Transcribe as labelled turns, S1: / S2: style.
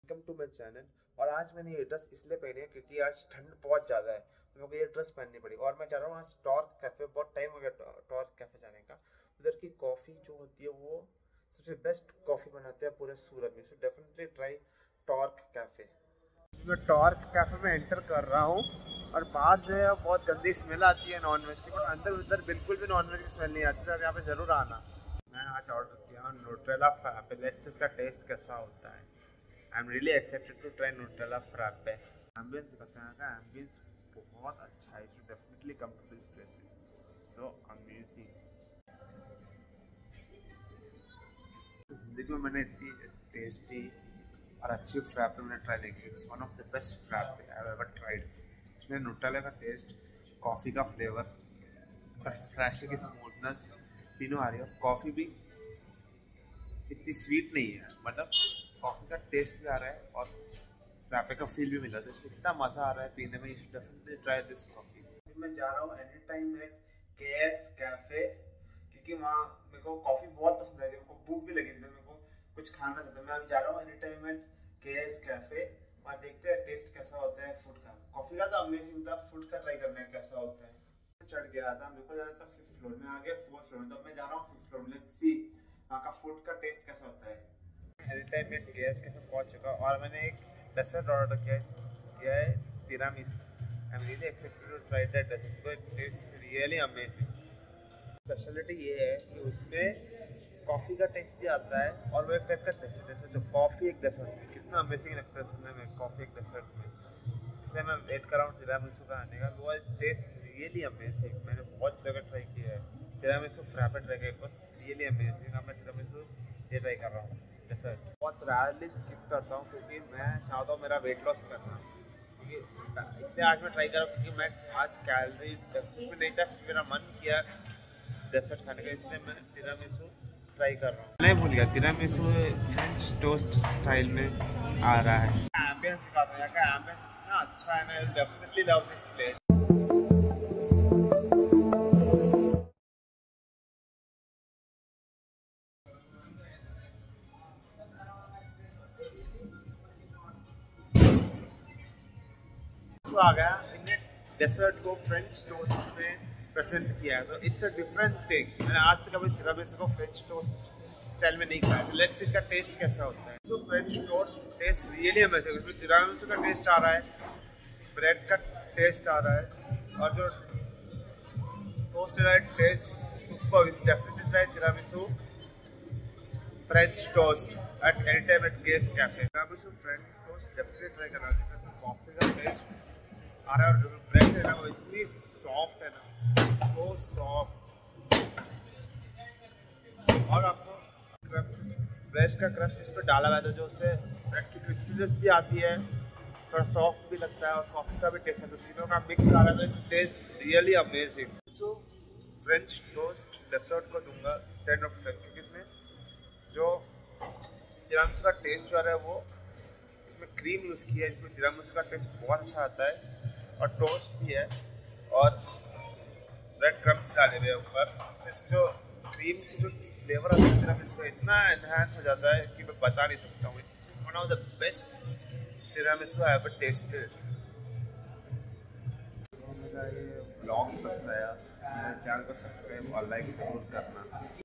S1: Welcome to my channel. और आज मैंने ये ड्रेस इसलिए पहनी है क्योंकि आज ठंड बहुत ज़्यादा है, तो मेरे को ये ड्रेस पहननी पड़ी। और मैं जा रहा हूँ आज टॉर्क कैफ़े, बहुत टाइम हो गया टॉर्क कैफ़े जाने का। उधर की कॉफ़ी जो होती है वो सबसे बेस्ट कॉफ़ी बनाते हैं पूरे सूरत में, so definitely try Torque cafe. मैं टॉर्क कैफ़े में एंटर कर रहा हूँ और बाहर जो है बहुत गंदी स्मेल आती है नॉन वेज की, बट अंदर उधर बिल्कुल भी नॉन वेज की स्मेल नहीं आती, तो यहाँ पे ज़रूर आना। मैं आज ऑर्डर किया हूँ न्यूट्रेला फ्राप्पे। लेट्स इसका टेस्ट कैसा होता है। I am really excited to try Nutella frappe. Ambience बताया का एम्बियंस बहुत अच्छा है, you definitely come to this place, it's so amazing. जिंदगी में मैंने इतनी टेस्टी और अच्छी फ्राप्पे मैंने ट्राई नहीं की। It's one of the best frappe I have ever tried. इसमें न्यूट्रेला का टेस्ट, कॉफ़ी का फ्लेवर और फ्रेश की स्मूथनेस तीनों आ रही है। कॉफ़ी भी इतनी स्वीट नहीं है, मतलब कॉफ़ी का टेस्ट भी आ रहा है और फ्राप्पे का फील भी मिल रहा है, तो इतना मज़ा आ रहा है पीने में। You should definitely try this coffee. मैं जा रहा हूँ any time at KS cafe, क्योंकि वहाँ मेरे को कॉफ़ी बहुत पसंद आई थी, मेरे को भूख भी लगी थी, तो मेरे को कुछ खाना था। तो मैं अभी जा रहा हूँ any time at KS cafe और देखते हैं टेस्ट कैसा होता है फूड का। कॉफ़ी का तो अमेजिंग था, फूड का ट्राई करना है कैसा होता है। चढ़ गया था, मेरे को जाना था 5th फ्लोर में, आ गया 4th फ्लोर में, तो मैं जा रहा हूँ 5th फ्लोर में। लेट्स सी वहाँ का फूड का टेस्ट कैसा होता है। एनी टाइम में केएस कैफे पहुँच चुका और मैंने एक डेजर्ट ऑर्डर किया है tiramisu. I am really excited to try that dessert because it is really amazing. Speciality ये है कि उसमें कॉफ़ी का टेस्ट भी आता है और वो एक टाइप का डेजर्ट है, जो कॉफ़ी एक डेजर्ट है। कितना अमेजिंग लगता है सुनने में, कॉफ़ी एक डेजर्ट में। इसलिए मैं वेट कर रहा हूँ तिरामिसू का आने का। वो टेस्ट रियली अमेजिंग। मैंने बहुत जगह ट्राई किया है, तिरामिसू फ्राप्पे ट्राई किया, बस रियली अमेजिंग। अब मैं तिरामिसू ये ट्राई कर रहा हूँ डेजर्ट। बहुत रैरली स्किप करता हूँ क्योंकि मैं चाहता हूँ मेरा वेट लॉस करना, क्योंकि इसलिए आज मैं ट्राई कर रहा हूँ क्योंकि मैं आज कैलोरी डेफिसिट में नहीं था, मेरा मन किया डेजर्ट खाने का, इसलिए मैं तिरामिसू ट्राई कर रहा हूँ। नहीं भूल गया, तिरामिसू फ्रेंच टोस्ट स्टाइल में आ रहा है। एम्बियंस दिखाता हूँ, यहाँ का एम्बियंस कितना अच्छा है। मैं डेफिनेटली लव दिस प्लेस। आ गया, इनने डेजर्ट को फ्रेंच टोस्ट में प्रेजेंट किया है, तो इट्स अ डिफरेंट थिंग। मैंने आज तक कभी तिरामिसू को फ्रेंच टोस्ट स्टाइल में नहीं खाया, तो लेट्स इसका टेस्ट कैसा होता है। So French toast taste really amazing. उसमें तिरामिसू का टेस्ट आ रहा है, ब्रेड का टेस्ट आ रहा है, और जो टोस्ट है taste super. Definitely try tiramisu French toast at any time at KS cafe. Tiramisu French toast definitely try करना चाहिए। कॉफी का टेस्ट आ रहा है और जो ब्रेड है ना वो इतनी सॉफ्ट है ना, सो सॉफ्ट। और आपको ब्रेड का क्रश इस पर डाला हुआ है, तो जो उससे ब्रेड की क्रिस्पीनेस भी आती है, थोड़ा सॉफ्ट भी लगता है और कॉफ़ी का भी टेस्ट है, तो तीनों का मिक्स आ रहा है, तो taste really amazing. So French toast dessert को दूंगा 10 ऑफ 10, क्योंकि इसमें जो तिरामिसू का टेस्ट आ रहा है वो इसमें क्रीम यूज़ किया है, जिसमें तिरामिसू का टेस्ट बहुत अच्छा आता है, और टोस्ट भी है और ब्रेड क्रम्स डाले हुए ऊपर। इसमें जो क्रीम से जो फ्लेवर आता है तिरामिसू का इतना एनहांस हो जाता है कि मैं बता नहीं सकता हूँ। It's one of the best tiramisu I have tested. मेरा ये ब्लॉग पसंद आया, मेरे चैनल को सब्सक्राइब और लाइक जरूर करना।